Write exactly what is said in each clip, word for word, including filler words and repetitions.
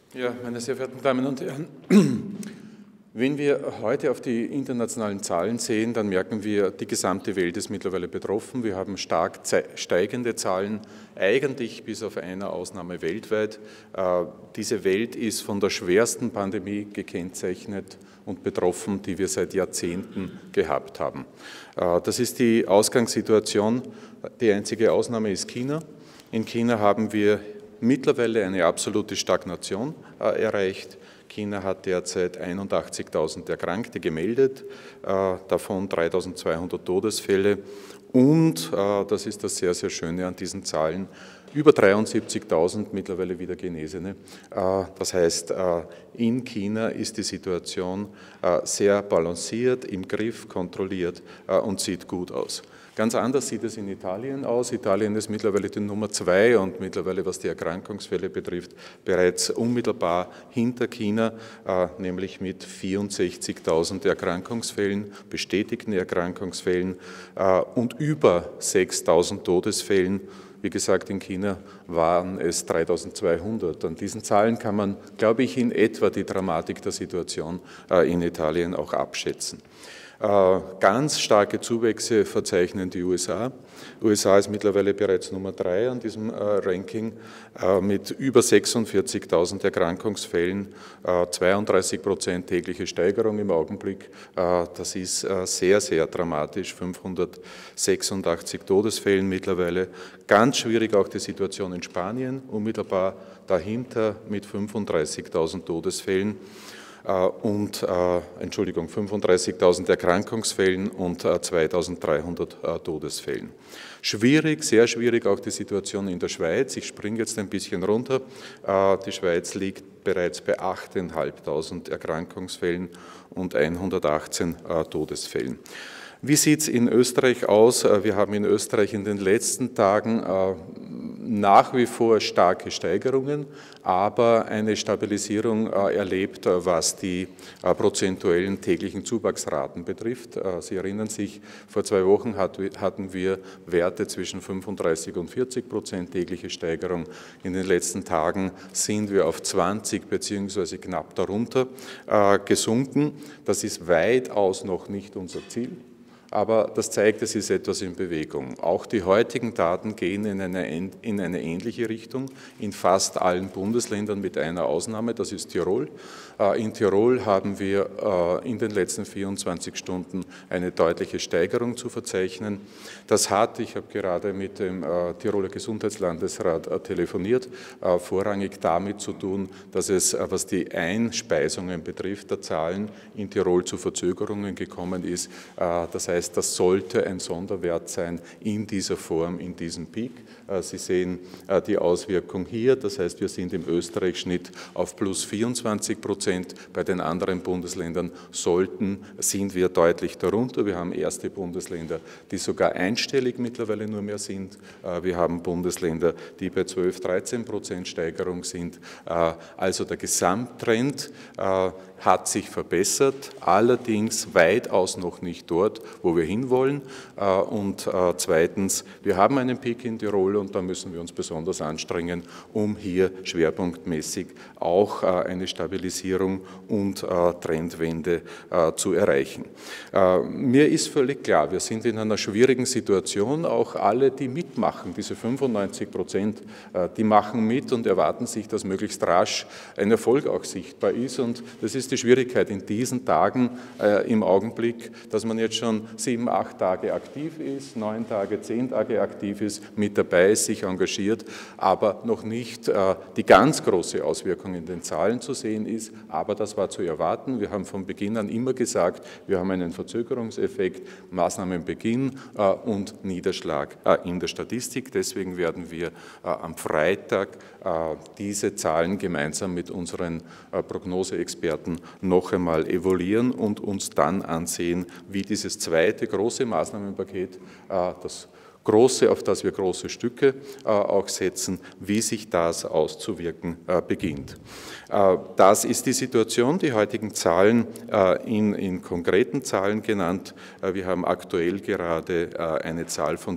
Ja, meine sehr verehrten Damen und Herren, wenn wir heute auf die internationalen Zahlen sehen, dann merken wir, die gesamte Welt ist mittlerweile betroffen. Wir haben stark steigende Zahlen, eigentlich bis auf eine Ausnahme weltweit. Diese Welt ist von der schwersten Pandemie gekennzeichnet und betroffen, die wir seit Jahrzehnten gehabt haben. Das ist die Ausgangssituation. Die einzige Ausnahme ist China. In China haben wir mittlerweile eine absolute Stagnation äh, erreicht. China hat derzeit einundachtzigtausend Erkrankte gemeldet, äh, davon dreitausendzweihundert Todesfälle und, äh, das ist das sehr, sehr Schöne an diesen Zahlen, über dreiundsiebzigtausend mittlerweile wieder Genesene. Äh, das heißt, äh, in China ist die Situation äh, sehr balanciert, im Griff, kontrolliert äh, und sieht gut aus. Ganz anders sieht es in Italien aus. Italien ist mittlerweile die Nummer zwei und mittlerweile, was die Erkrankungsfälle betrifft, bereits unmittelbar hinter China, äh, nämlich mit vierundsechzigtausend Erkrankungsfällen, bestätigten Erkrankungsfällen äh, und über sechstausend Todesfällen. Wie gesagt, in China waren es dreitausendzweihundert. An diesen Zahlen kann man, glaube ich, in etwa die Dramatik der Situation äh, in Italien auch abschätzen. Ganz starke Zuwächse verzeichnen die U S A. U S A ist mittlerweile bereits Nummer drei an diesem Ranking mit über sechsundvierzigtausend Erkrankungsfällen, zweiunddreißig Prozent tägliche Steigerung im Augenblick. Das ist sehr, sehr dramatisch, fünfhundertsechsundachtzig Todesfällen mittlerweile. Ganz schwierig auch die Situation in Spanien, unmittelbar dahinter mit fünfunddreißigtausend Todesfällen. und äh, Entschuldigung, fünfunddreißigtausend Erkrankungsfällen und äh, zweitausenddreihundert äh, Todesfällen. Schwierig, sehr schwierig auch die Situation in der Schweiz. Ich springe jetzt ein bisschen runter. Äh, die Schweiz liegt bereits bei achttausendfünfhundert Erkrankungsfällen und hundertachtzehn äh, Todesfällen. Wie sieht es in Österreich aus? Wir haben in Österreich in den letzten Tagen äh, nach wie vor starke Steigerungen, aber eine Stabilisierung äh, erlebt, was die äh, prozentuellen täglichen Zuwachsraten betrifft. Äh, Sie erinnern sich, vor zwei Wochen hat, hatten wir Werte zwischen fünfunddreißig und vierzig Prozent tägliche Steigerung. In den letzten Tagen sind wir auf zwanzig beziehungsweise knapp darunter äh, gesunken. Das ist weitaus noch nicht unser Ziel. Aber das zeigt, es ist etwas in Bewegung. Auch die heutigen Daten gehen in eine, in eine ähnliche Richtung, in fast allen Bundesländern mit einer Ausnahme, das ist Tirol. In Tirol haben wir in den letzten vierundzwanzig Stunden eine deutliche Steigerung zu verzeichnen. Das hat, ich habe gerade mit dem Tiroler Gesundheitslandesrat telefoniert, vorrangig damit zu tun, dass es, was die Einspeisungen betrifft, der Zahlen in Tirol zu Verzögerungen gekommen ist. Das heißt, das sollte ein Sonderwert sein in dieser Form, in diesem Peak. Sie sehen die Auswirkung hier, das heißt, wir sind im Österreich-Schnitt auf plus vierundzwanzig Prozent, bei den anderen Bundesländern sollten, sind wir deutlich darunter. Wir haben erste Bundesländer, die sogar einstellig mittlerweile nur mehr sind. Wir haben Bundesländer, die bei zwölf, dreizehn Prozent Steigerung sind. Also der Gesamttrend hat sich verbessert, allerdings weitaus noch nicht dort, wo wir hinwollen. Und zweitens, wir haben einen Peak in Tirol und da müssen wir uns besonders anstrengen, um hier schwerpunktmäßig auch eine Stabilisierung und Trendwende zu erreichen. Mir ist völlig klar, wir sind in einer schwierigen Situation, auch alle, die mitmachen, diese fünfundneunzig Prozent, die machen mit und erwarten sich, dass möglichst rasch ein Erfolg auch sichtbar ist und das ist die Schwierigkeit in diesen Tagen äh, im Augenblick, dass man jetzt schon sieben, acht Tage aktiv ist, neun Tage, zehn Tage aktiv ist, mit dabei ist, sich engagiert, aber noch nicht äh, die ganz große Auswirkung in den Zahlen zu sehen ist. Aber das war zu erwarten. Wir haben von Beginn an immer gesagt, wir haben einen Verzögerungseffekt, Maßnahmenbeginn äh, und Niederschlag äh, in der Statistik. Deswegen werden wir äh, am Freitag äh, diese Zahlen gemeinsam mit unseren äh, Prognoseexperten noch einmal evaluieren und uns dann ansehen, wie dieses zweite große Maßnahmenpaket, das große, auf das wir große Stücke auch setzen, wie sich das auszuwirken beginnt. Das ist die Situation, die heutigen Zahlen in, in konkreten Zahlen genannt. Wir haben aktuell gerade eine Zahl von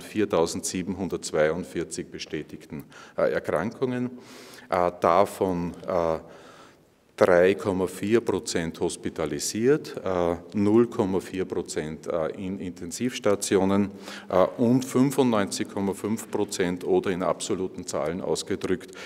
viertausendsiebenhundertzweiundvierzig bestätigten Erkrankungen, davon drei Komma vier Prozent hospitalisiert, null Komma vier Prozent in Intensivstationen und fünfundneunzig Komma fünf Prozent oder in absoluten Zahlen ausgedrückt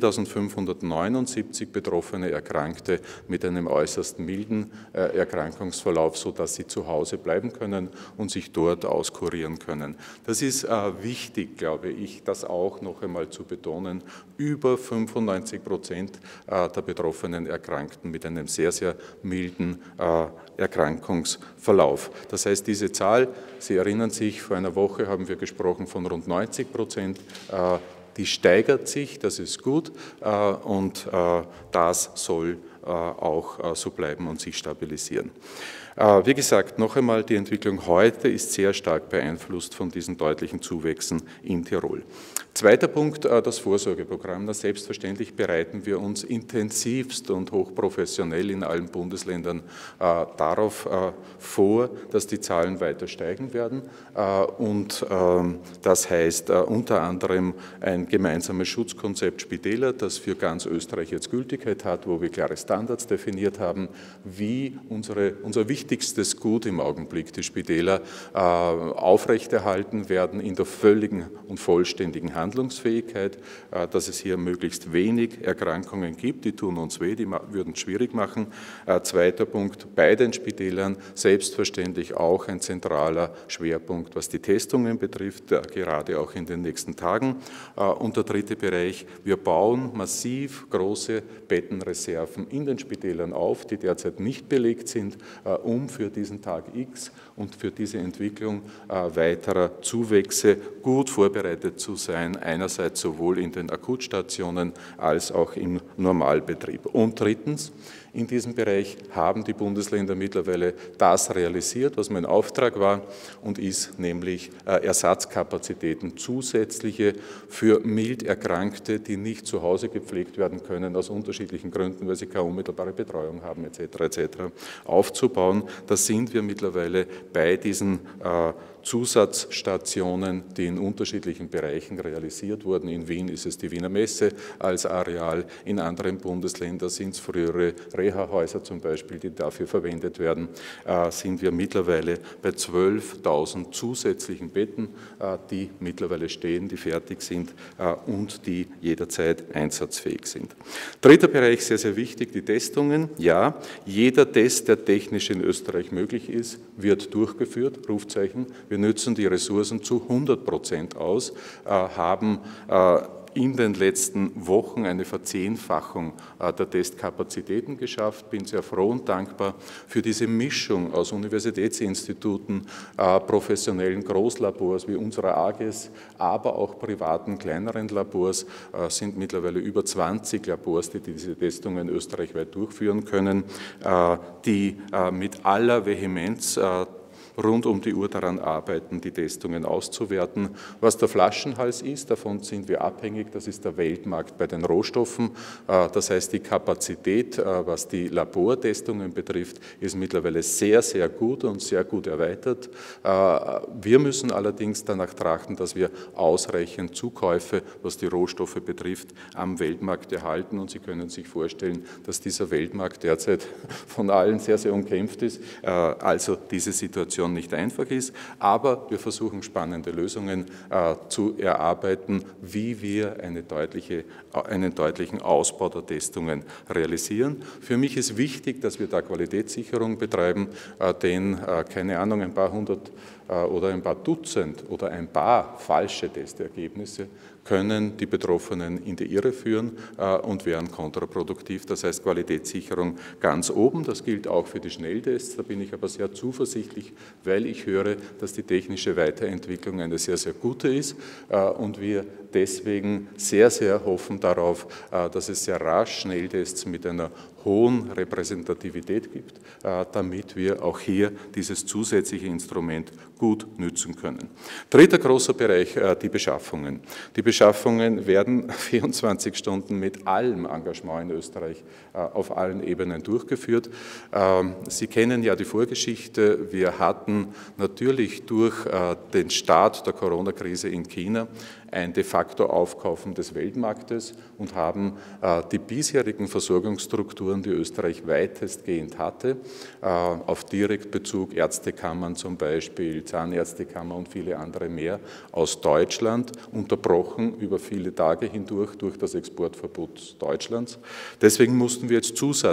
viertausendfünfhundertneunundsiebzig betroffene Erkrankte mit einem äußerst milden Erkrankungsverlauf, sodass sie zu Hause bleiben können und sich dort auskurieren können. Das ist wichtig, glaube ich, das auch noch einmal zu betonen. Über fünfundneunzig Prozent der betroffenen Erkrankten mit einem sehr, sehr milden äh, Erkrankungsverlauf. Das heißt, diese Zahl, Sie erinnern sich, vor einer Woche haben wir gesprochen von rund neunzig Prozent, äh, die steigert sich, das ist gut äh, und äh, das soll äh, auch äh, so bleiben und sich stabilisieren. Äh, wie gesagt, noch einmal, die Entwicklung heute ist sehr stark beeinflusst von diesen deutlichen Zuwächsen in Tirol. Zweiter Punkt, das Vorsorgeprogramm. Na, selbstverständlich bereiten wir uns intensivst und hochprofessionell in allen Bundesländern äh, darauf äh, vor, dass die Zahlen weiter steigen werden. Äh, und äh, das heißt äh, unter anderem ein gemeinsames Schutzkonzept Spitäler, das für ganz Österreich jetzt Gültigkeit hat, wo wir klare Standards definiert haben, wie unsere, unser wichtigstes Gut im Augenblick, die Spitäler, äh, aufrechterhalten werden in der völligen und vollständigen Handlungsfähigkeit. Handlungsfähigkeit, dass es hier möglichst wenig Erkrankungen gibt, die tun uns weh, die würden es schwierig machen. Zweiter Punkt, bei den Spitälern selbstverständlich auch ein zentraler Schwerpunkt, was die Testungen betrifft, gerade auch in den nächsten Tagen. Und der dritte Bereich, wir bauen massiv große Bettenreserven in den Spitälern auf, die derzeit nicht belegt sind, um für diesen Tag X und für diese Entwicklung weiterer Zuwächse gut vorbereitet zu sein, einerseits sowohl in den Akutstationen als auch im Normalbetrieb. Und drittens, in diesem Bereich haben die Bundesländer mittlerweile das realisiert, was mein Auftrag war und ist, nämlich Ersatzkapazitäten, zusätzliche für mild Erkrankte, die nicht zu Hause gepflegt werden können, aus unterschiedlichen Gründen, weil sie keine unmittelbare Betreuung haben, et cetera et cetera, aufzubauen. Da sind wir mittlerweile bei diesen äh, Zusatzstationen, die in unterschiedlichen Bereichen realisiert wurden. In Wien ist es die Wiener Messe als Areal, in anderen Bundesländern sind es frühere Reha-Häuser zum Beispiel, die dafür verwendet werden, äh, sind wir mittlerweile bei zwölftausend zusätzlichen Betten, äh, die mittlerweile stehen, die fertig sind äh, und die jederzeit einsatzfähig sind. Dritter Bereich, sehr, sehr wichtig, die Testungen. Ja, jeder Test, der technisch in Österreich möglich ist, wird durchgeführt, Rufzeichen. Wir nützen die Ressourcen zu hundert Prozent aus, äh, haben äh, in den letzten Wochen eine Verzehnfachung äh, der Testkapazitäten geschafft. Bin sehr froh und dankbar für diese Mischung aus Universitätsinstituten, äh, professionellen Großlabors wie unserer A G E S, aber auch privaten, kleineren Labors. Äh, sind mittlerweile über zwanzig Labors, die diese Testungen österreichweit durchführen können, äh, die äh, mit aller Vehemenz äh, rund um die Uhr daran arbeiten, die Testungen auszuwerten. Was der Flaschenhals ist, davon sind wir abhängig, das ist der Weltmarkt bei den Rohstoffen. Das heißt, die Kapazität, was die Labortestungen betrifft, ist mittlerweile sehr, sehr gut und sehr gut erweitert. Wir müssen allerdings danach trachten, dass wir ausreichend Zukäufe, was die Rohstoffe betrifft, am Weltmarkt erhalten. Und Sie können sich vorstellen, dass dieser Weltmarkt derzeit von allen sehr, sehr umkämpft ist. Also diese Situation nicht einfach ist, aber wir versuchen spannende Lösungen äh, zu erarbeiten, wie wir eine deutliche, einen deutlichen Ausbau der Testungen realisieren. Für mich ist wichtig, dass wir da Qualitätssicherung betreiben, äh, denn äh, keine Ahnung, ein paar hundert äh, oder ein paar Dutzend oder ein paar falsche Testergebnisse können die Betroffenen in die Irre führen äh, und wären kontraproduktiv. Das heißt Qualitätssicherung ganz oben. Das gilt auch für die Schnelltests. Da bin ich aber sehr zuversichtlich, weil ich höre, dass die technische Weiterentwicklung eine sehr, sehr gute ist äh, und wir deswegen sehr, sehr hoffen darauf, äh, dass es sehr rasch Schnelltests mit einer hohen Repräsentativität gibt, äh, damit wir auch hier dieses zusätzliche Instrument gut nützen können. Dritter großer Bereich, äh, die Beschaffungen. Die Beschaffungen werden vierundzwanzig Stunden mit allem Engagement in Österreich äh, auf allen Ebenen durchgeführt. Ähm, Sie kennen ja die Vorgeschichte. Wir hatten natürlich durch äh, den Start der Corona-Krise in China ein de facto facto Aufkaufen des Weltmarktes und haben äh, die bisherigen Versorgungsstrukturen, die Österreich weitestgehend hatte, äh, auf Direktbezug, Ärztekammern zum Beispiel, Zahnärztekammer und viele andere mehr, aus Deutschland, unterbrochen über viele Tage hindurch durch das Exportverbot Deutschlands. Deswegen mussten wir jetzt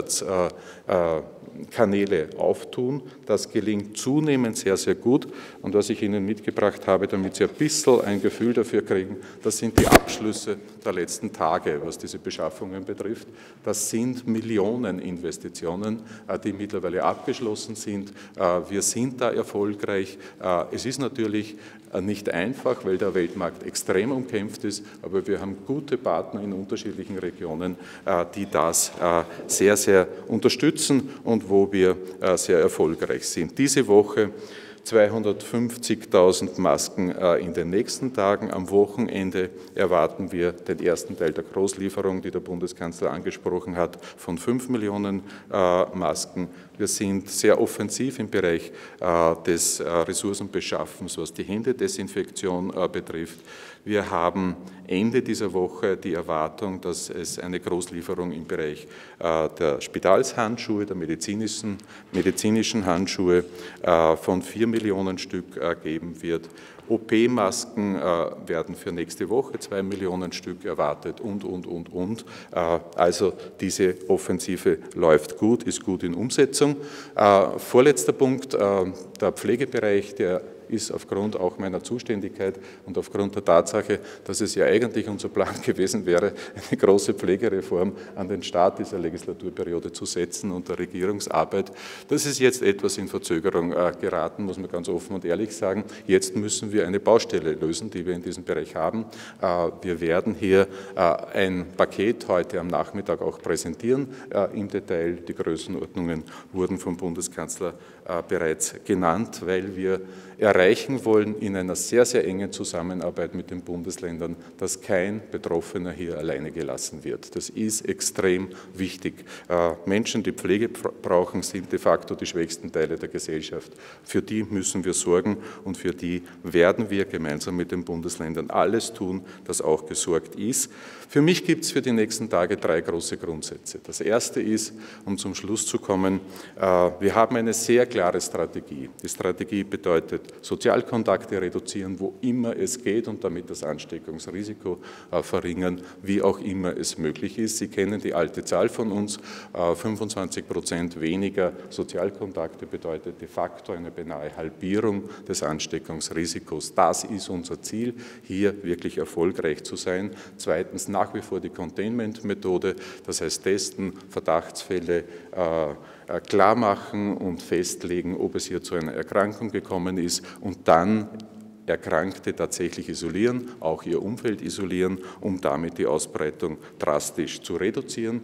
Zusatzkanäle auftun. Das gelingt zunehmend sehr, sehr gut. Und was ich Ihnen mitgebracht habe, damit Sie ein bisschen ein Gefühl dafür kriegen, das sind die Abschlüsse der letzten Tage, was diese Beschaffungen betrifft. Das sind Millioneninvestitionen, die mittlerweile abgeschlossen sind. Wir sind da erfolgreich. Es ist natürlich nicht einfach, weil der Weltmarkt extrem umkämpft ist, aber wir haben gute Partner in unterschiedlichen Regionen, die das sehr, sehr unterstützen und wo wir sehr erfolgreich sind. Diese Woche zweihundertfünfzigtausend Masken in den nächsten Tagen. Am Wochenende erwarten wir den ersten Teil der Großlieferung, die der Bundeskanzler angesprochen hat, von fünf Millionen Masken. Wir sind sehr offensiv im Bereich des Ressourcenbeschaffens, was die Händedesinfektion betrifft. Wir haben Ende dieser Woche die Erwartung, dass es eine Großlieferung im Bereich der Spitalshandschuhe, der medizinischen, medizinischen Handschuhe von vier Millionen Stück geben wird. O P-Masken werden für nächste Woche zwei Millionen Stück erwartet und, und, und, und. Also diese Offensive läuft gut, ist gut in Umsetzung. Vorletzter Punkt, der Pflegebereich, der ist aufgrund auch meiner Zuständigkeit und aufgrund der Tatsache, dass es ja eigentlich unser Plan gewesen wäre, eine große Pflegereform an den Start dieser Legislaturperiode zu setzen und der Regierungsarbeit. Das ist jetzt etwas in Verzögerung äh, geraten, muss man ganz offen und ehrlich sagen. Jetzt müssen wir eine Baustelle lösen, die wir in diesem Bereich haben. Äh, wir werden hier äh, ein Paket heute am Nachmittag auch präsentieren äh, im Detail. Die Größenordnungen wurden vom Bundeskanzler äh, bereits genannt, weil wir erreichen wollen in einer sehr, sehr engen Zusammenarbeit mit den Bundesländern, dass kein Betroffener hier alleine gelassen wird. Das ist extrem wichtig. Menschen, die Pflege brauchen, sind de facto die schwächsten Teile der Gesellschaft. Für die müssen wir sorgen und für die werden wir gemeinsam mit den Bundesländern alles tun, dass auch gesorgt ist. Für mich gibt es für die nächsten Tage drei große Grundsätze. Das erste ist, um zum Schluss zu kommen, wir haben eine sehr klare Strategie. Die Strategie bedeutet, Sozialkontakte reduzieren, wo immer es geht und damit das Ansteckungsrisiko verringern, wie auch immer es möglich ist. Sie kennen die alte Zahl von uns, fünfundzwanzig Prozent weniger Sozialkontakte bedeutet de facto eine beinahe Halbierung des Ansteckungsrisikos. Das ist unser Ziel, hier wirklich erfolgreich zu sein. Zweitens nach wie vor die Containment-Methode, das heißt testen, Verdachtsfälle, klar machen und festlegen, ob es hier zu einer Erkrankung gekommen ist und dann Erkrankte tatsächlich isolieren, auch ihr Umfeld isolieren, um damit die Ausbreitung drastisch zu reduzieren.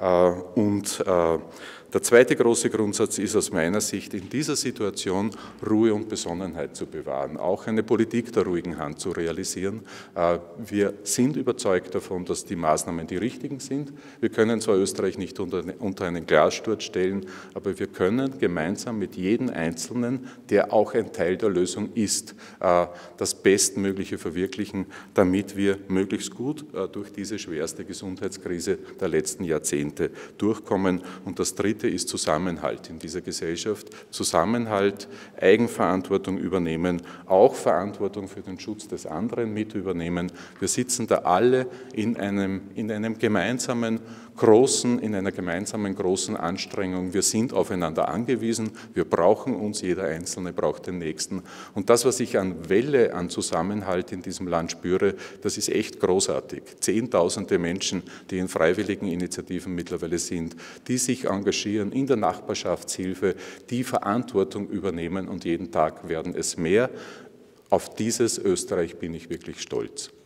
Und der zweite große Grundsatz ist aus meiner Sicht, in dieser Situation Ruhe und Besonnenheit zu bewahren, auch eine Politik der ruhigen Hand zu realisieren. Wir sind überzeugt davon, dass die Maßnahmen die richtigen sind. Wir können zwar Österreich nicht unter, unter einen Glassturz stellen, aber wir können gemeinsam mit jedem Einzelnen, der auch ein Teil der Lösung ist, das Bestmögliche verwirklichen, damit wir möglichst gut durch diese schwerste Gesundheitskrise der letzten Jahrzehnte durchkommen. Und das Dritte ist Zusammenhalt in dieser Gesellschaft. Zusammenhalt, Eigenverantwortung übernehmen, auch Verantwortung für den Schutz des anderen mit übernehmen. Wir sitzen da alle in einem, in einem gemeinsamen großen, in einer gemeinsamen großen Anstrengung. Wir sind aufeinander angewiesen, wir brauchen uns, jeder Einzelne braucht den Nächsten. Und das, was ich an Welle, an Zusammenhalt in diesem Land spüre, das ist echt großartig. Zehntausende Menschen, die in freiwilligen Initiativen mittlerweile sind, die sich engagieren in der Nachbarschaftshilfe, die Verantwortung übernehmen und jeden Tag werden es mehr. Auf dieses Österreich bin ich wirklich stolz.